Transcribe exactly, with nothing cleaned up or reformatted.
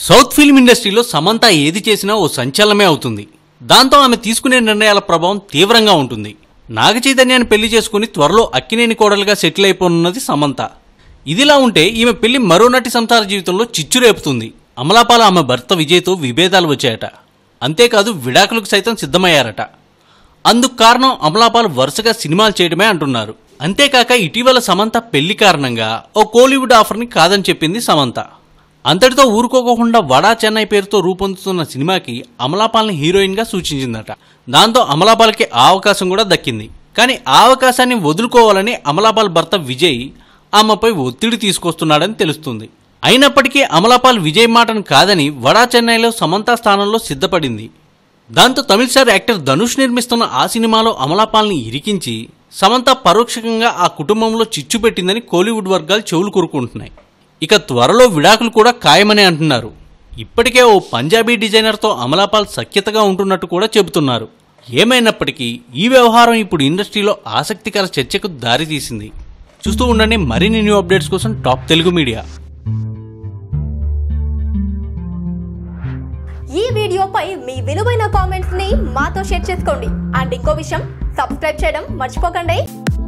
South film ఇండస్ట్రీలో సమంత ఏది చేసినా ఓ సంచలనమే అవుతుంది. దాంతో ఆమె తీసుకునే నిర్ణయాల ప్రభావం తీవ్రంగా ఉంటుంది. నాగ చైతన్యాన్ని పెళ్లి చేసుకుని త్వరలో అక్కినేని కోడలుగా సెటిల్ అయిపోనున్నది సమంత. ఇదిలా ఉంటే ఈమె పెళ్లి మరో నటి సంసార జీవితంలో చిచ్చు రేపుతుంది. అమలాపాల ఆమె భర్త విజయ్తో విభేదాలు వచ్చాయట. అంతేకాదు విడాకులకు సైతం సిద్ధమయ్యారట. అందుకు కారణం అమలాపాల్ వరుసగా సినిమాలు చేయడమే అంటున్నారు. అంతేకాక ఇటీవల సమంత పెళ్లి కారణంగా ఓ కోలీవుడ్ ఆఫర్ని కాదని చెప్పింది సమంత. అంతటితో ఊరుకోకుండా వడా చెన్నై పేరుతో రూపొందుతున్న సినిమాకి అమలాపాల్ని హీరోయిన్గా సూచించిందట. దాంతో అమలాపాల్కి ఆ అవకాశం కూడా దక్కింది. కానీ ఆ అవకాశాన్ని వదులుకోవాలని అమలాపాల్ భర్త విజయ్ ఆమెపై ఒత్తిడి తీసుకొస్తున్నాడని తెలుస్తుంది. అయినప్పటికీ అమలాపాల్ విజయ్ మాటను కాదని వడా చెన్నైలో సమంత స్థానంలో సిద్ధపడింది. దాంతో తమిళ స్టార్ యాక్టర్ ధనుష్ నిర్మిస్తున్న ఆ సినిమాలో అమలాపాల్ని ఇరికించి సమంత పరోక్షంగా ఆ కుటుంబంలో చిచ్చు పెట్టిందని కోలీవుడ్ వర్గాలు చెవులు కూరుకుంటున్నాయి. ఇక త్వరలో విడాకులు కూడా ఖాయమని అంటున్నారు. ఇప్పటికే ఓ పంజాబీ డిజైనర్తో అమలాపాల్ సఖ్యతగా ఉంటున్నట్టు కూడా చెబుతున్నారు. ఏమైనప్పటికీ ఈ వ్యవహారం ఇప్పుడు ఇండస్ట్రీలో ఆసక్తికర చర్చకు దారితీసింది. చూస్తూ ఉండండి మరిన్ని న్యూ అప్డేట్స్ కోసం టాప్ తెలుగు మీడియా. ఈ వీడియోపై మీ విలువైన కామెంట్స్ ని మాతో షేర్ చేసుకోండి. అండ్ ఇంకో విషయం, సబ్స్క్రైబ్ చేయడం మర్చిపోకండి.